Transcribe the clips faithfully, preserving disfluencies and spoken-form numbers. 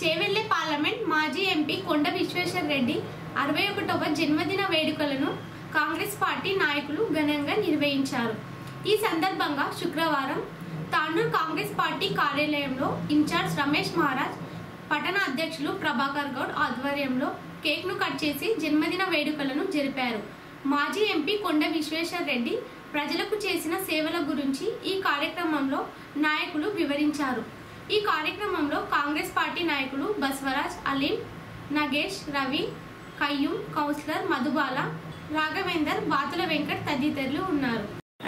Chevella parliament మాజీ MP కొండ విశ్వేశ్వర రెడ్డి అరవై ఒకటవ జన్మదిన వేడుకలను కాంగ్రెస్ పార్టీ నాయకులు ఘనంగా నిర్వహించారు. ఈ సందర్భంగా శుక్రవారం తాండూరు కాంగ్రెస్ పార్టీ కార్యాలయంలో ఇన్ఛార్జ్ రమేష్ మహారాజ్, పట్టణ అధ్యక్షులు ప్రభాకర్ గౌడ్ ఆధ్వర్యంలో కేక్ ను కట్ చేసి జన్మదిన వేడుకలను జరిపారు. మాజీ ఎంపీ కొండ విశ్వేశ్వర రెడ్డి ప్రజలకు చేసిన సేవల గురించి ఈ కార్యక్రమంలో నాయకులు వివరించారు. ఈ కార్యక్రమంలో కాంగ్రెస్ పార్టీ నాయకులు బస్వరాజ్, అలీం, నగేష్, రవి, కయ్యూం, కౌన్సిలర్ మధుబాల, రాఘవేందర్, బాతుల వెంకట్ తదితరులు ఉన్నారు.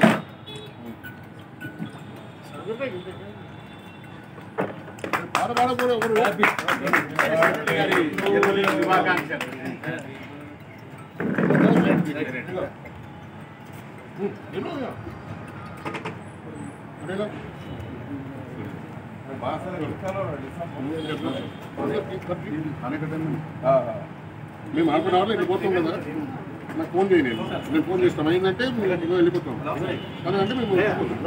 మేము హాఫ్ అన్ అవర్లో వెళ్ళిపోతాం కదా, నాకు ఫోన్ చేయండి, నేను ఫోన్ చేస్తాం. అయిందంటే మేము వెళ్ళిపోతాం. కానీ అంటే మేము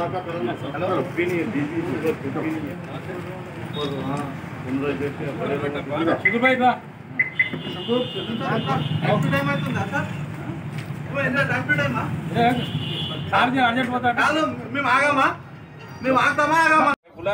మేము ఆగామా మేము ఆగుతామా ఆగామా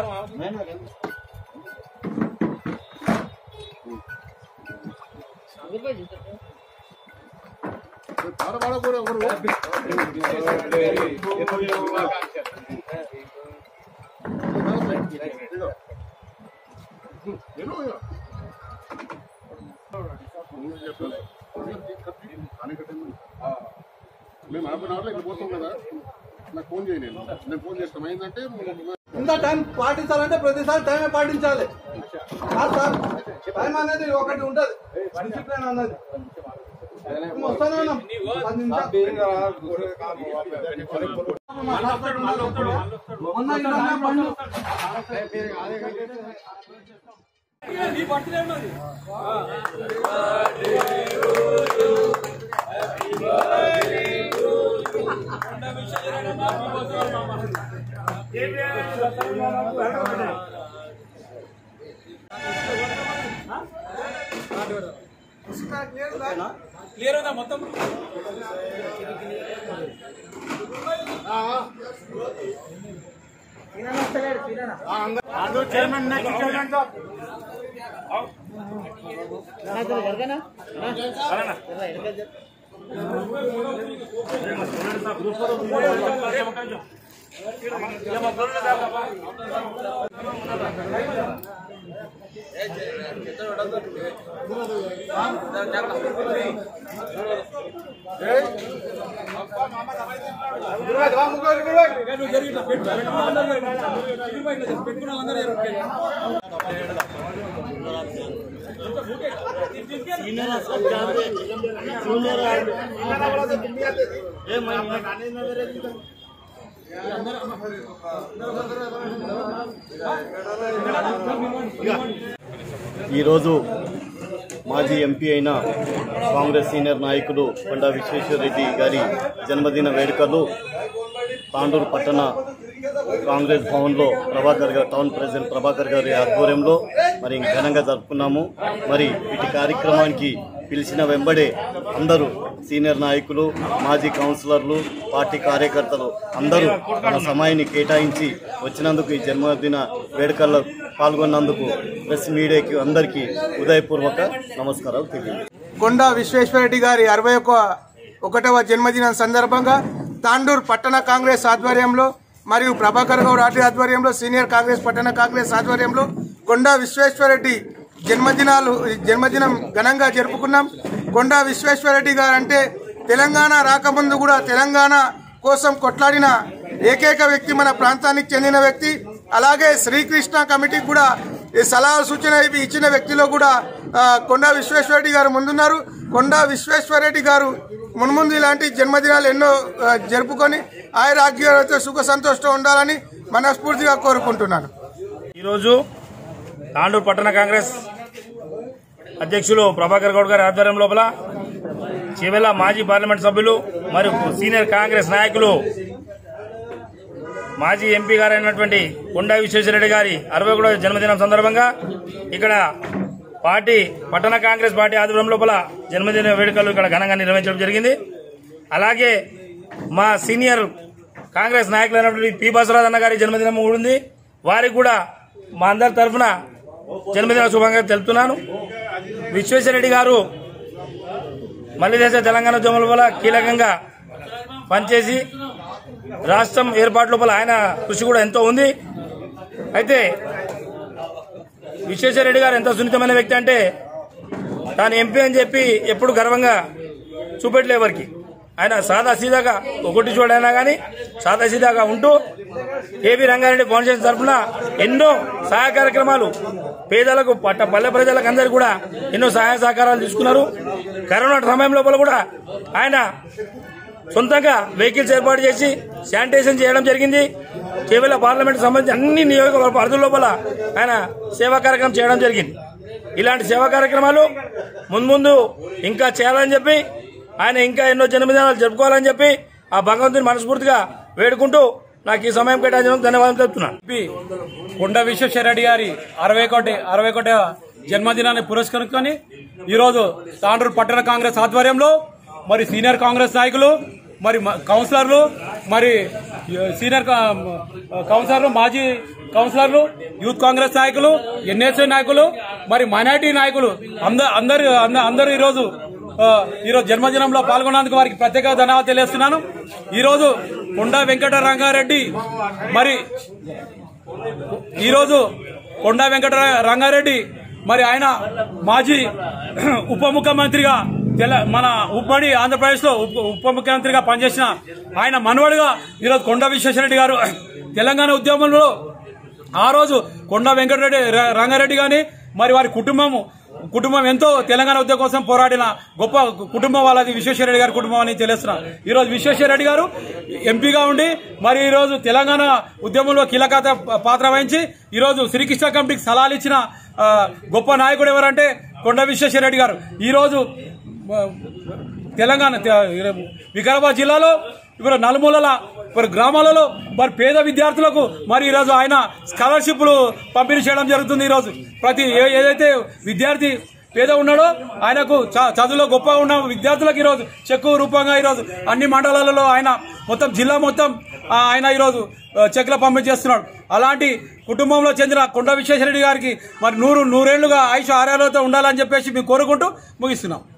మేము హాఫ్ అన్ అవర్లో వెళ్ళిపోతాం కదా, నాకు ఫోన్ చేయండి, నేను ఫోన్ చేస్తాం. అయిందంటే ఇంత టైం పాటించాలంటే ప్రతిసారి టైమే పాటించాలి. సార్ టైం అనేది ఒకటి ఉంటది, డిసిప్లిన్ అన్నది. వస్తానే ఉన్నాం పది నిమిషాలు. క్లియర్ ఉందా మొత్తం? చైర్మన్ ఈరోజు మాజీ ఎంపీ అయిన కాంగ్రెస్ సీనియర్ నాయకులు కొండా విశ్వేశ్వర రెడ్డి గారి జన్మదిన వేడుకలు తాండూరు పట్టణ కాంగ్రెస్ భవన్లో ప్రభాకర్ గారు, టౌన్ ప్రెసిడెంట్ ప్రభాకర్ గారి ఆధ్వర్యంలో మరి ఘనంగా జరుపుకున్నాము. మరి వీటి కార్యక్రమానికి పిలిచిన వెంబడే అందరూ సీనియర్ నాయకులు, మాజీ కౌన్సిలర్లు, పార్టీ కార్యకర్తలు అందరూ తమ సమయాన్ని కేటాయించి వచ్చినందుకు, ఈ జన్మదిన వేడుకల్లో పాల్గొన్నందుకు ప్రెస్ మీడియాకి అందరికీ ఉదయపూర్వక నమస్కారాలు తెలియజేస్తున్నాను. కొండా విశ్వేశ్వరరెడ్డి గారి అరవై ఒక ఒకటవ జన్మదినం సందర్భంగా తాండూరు పట్టణ కాంగ్రెస్ ఆధ్వర్యంలో మరియు ప్రభాకర్ గౌడ్ ఆర్టీ ఆధ్వర్యంలో, సీనియర్ కాంగ్రెస్ పట్టణ కాంగ్రెస్ ఆధ్వర్యంలో కొండా విశ్వేశ్వరరెడ్డి జన్మదినాలు జన్మదినం ఘనంగా జరుపుకున్నాం. కొండా విశ్వేశ్వరరెడ్డి గారు అంటే తెలంగాణ రాకముందు కూడా తెలంగాణ కోసం కొట్లాడిన ఏకైక వ్యక్తి, మన ప్రాంతానికి చెందిన వ్యక్తి. అలాగే శ్రీకృష్ణ కమిటీకి కూడా సలహా సూచన ఇచ్చిన వ్యక్తిలో కూడా కొండా విశ్వేశ్వరరెడ్డి గారు ముందున్నారు. కొండా విశ్వేశ్వరరెడ్డి గారు మున్ముందు ఇలాంటి జన్మదినాలు ఎన్నో జరుపుకొని ఆయురారోగ్యాలతో సుఖ సంతోషంతో ఉండాలని మనస్ఫూర్తిగా కోరుకుంటున్నాను. ఈరోజు తాండూరు పట్టణ కాంగ్రెస్ అధ్యక్షులు ప్రభాకర్ గౌడ్ గారి ఆధ్వర్యం లోపల చేవెళ్ల మాజీ పార్లమెంట్ సభ్యులు మరియు సీనియర్ కాంగ్రెస్ నాయకులు మాజీ ఎంపీ గారైనటువంటి కొండా విశ్వేశ్వరరెడ్డి గారి అరవై ఒకటో జన్మదినం సందర్భంగా ఇక్కడ పార్టీ పట్టణ కాంగ్రెస్ పార్టీ ఆధ్వర్యం లోపల జన్మదిన వేడుకలు ఇక్కడ ఘనంగా నిర్వహించడం జరిగింది. అలాగే మా సీనియర్ కాంగ్రెస్ నాయకులైనటువంటి పి బసవరాజ్ అన్న గారి జన్మదినం కూడా ఉంది. వారికి కూడా మా అందరి తరఫున జన్మదిన శుభాకాంక్షలు తెలుపుతున్నాను. విశ్వేశ్వరరెడ్డి గారు మల్లిదేశ తెలంగాణ ఉద్యమం లోపల కీలకంగా పనిచేసి రాష్ట్రం ఏర్పాటు లోపల ఆయన కృషి కూడా ఎంతో ఉంది. అయితే విశ్వేశ్వరరెడ్డి గారు ఎంత సున్నితమైన వ్యక్తి అంటే తాను ఎంపీ అని చెప్పి ఎప్పుడు గర్వంగా చూపెట్టలే ఎవరికి. ఆయన సాదా సీదాగా ఒకటి చూడైనా కానీ సాదా సీదాగా ఉంటూ ఏవి రంగారెడ్డి ఫౌండేషన్ తరఫున ఎన్నో సహాయ కార్యక్రమాలు పేదలకు పట్ట పల్లె ప్రజలకు అందరికీ కూడా ఎన్నో సహాయ సహకారాలు తీసుకున్నారు. కరోనా సమయం లోపల కూడా ఆయన సొంతంగా వెహికల్స్ ఏర్పాటు చేసి శానిటైజేషన్ చేయడం జరిగింది. కేవలం పార్లమెంట్ సంబంధించి అన్ని నియోజకవర్గ పరిధుల లోపల ఆయన సేవా కార్యక్రమం చేయడం జరిగింది. ఇలాంటి సేవా కార్యక్రమాలు ముందు ముందు ఇంకా చేయాలని చెప్పి ఆయన ఇంకా ఎన్నో జన్మదినాలు జరుపుకోవాలని చెప్పి ఆ భగవంతుని మనస్ఫూర్తిగా వేడుకుంటూ నాకు ఈ సమయం కేటాయించడానికి ధన్యవాదాలు చెప్తున్నాను. కొండ విశ్వేశ్వరరెడ్డి గారి అరవై కోటి అరవై కోటి జన్మదినాన్ని పురస్కరించుకొని ఈరోజు తాండూరు పట్టణ కాంగ్రెస్ ఆధ్వర్యంలో మరి సీనియర్ కాంగ్రెస్ నాయకులు, మరి కౌన్సిలర్లు, మరి సీనియర్ కౌన్సిలర్లు, మాజీ కౌన్సిలర్లు, యూత్ కాంగ్రెస్ నాయకులు, ఎన్ఎస్ఏ నాయకులు, మరి మైనార్టీ నాయకులు అందరు అందరూ ఈరోజు ఈరోజు జన్మదినంలో పాల్గొన్నందుకు వారికి ప్రత్యేక ధన్యవాదాలు తెలియజేస్తున్నాను. ఈరోజు కొండా వెంకట రంగారెడ్డి మరి ఈరోజు కొండా వెంకట రంగారెడ్డి మరి ఆయన మాజీ ఉప ముఖ్యమంత్రిగా మన ఉమ్మడి ఆంధ్రప్రదేశ్ లో ఉప ముఖ్యమంత్రిగా పనిచేసిన ఆయన మనవడుగా ఈరోజు కొండా విశ్వేశ్వరరెడ్డి గారు తెలంగాణ ఉద్యమంలో ఆ రోజు కొండా వెంకటరెడ్డి రంగారెడ్డి గాని మరి వారి కుటుంబము కుటుంబం ఎంతో తెలంగాణ ఉద్యమం కోసం పోరాడిన గొప్ప కుటుంబం వాళ్ళది విశ్వేశ్వరరెడ్డి గారి కుటుంబం అని తెలుస్తున్నా. ఈరోజు విశ్వేశ్వరరెడ్డి గారు ఎంపీగా ఉండి మరి ఈరోజు తెలంగాణ ఉద్యమంలో కీలక పాత్ర వహించి ఈరోజు శ్రీకృష్ణ కమిటీకి సలహాలు ఇచ్చిన గొప్ప నాయకుడు ఎవరంటే కొండా విశ్వేశ్వరరెడ్డి గారు. ఈరోజు తెలంగాణ వికారాబాద్ జిల్లాలో ఇప్పుడు నలుమూలల మరి గ్రామాలలో మరి పేద విద్యార్థులకు మరి ఈరోజు ఆయన స్కాలర్షిప్లు పంపిణీ చేయడం జరుగుతుంది. ఈరోజు ప్రతి ఏదైతే విద్యార్థి పేద ఉన్నాడో ఆయనకు చదువులో గొప్ప ఉన్న విద్యార్థులకు ఈరోజు చెక్కు రూపంగా ఈరోజు అన్ని మండలాలలో ఆయన మొత్తం జిల్లా మొత్తం ఆయన ఈరోజు చెక్ల పంపిణీ చేస్తున్నాడు. అలాంటి కుటుంబంలో చెందిన కొండా విశ్వేశ్వరరెడ్డి గారికి మరి నూరు నూరేళ్లుగా ఆయుష్ ఆరోగ్యాలతో ఉండాలని చెప్పేసి మేము కోరుకుంటూ ముగిస్తున్నాం.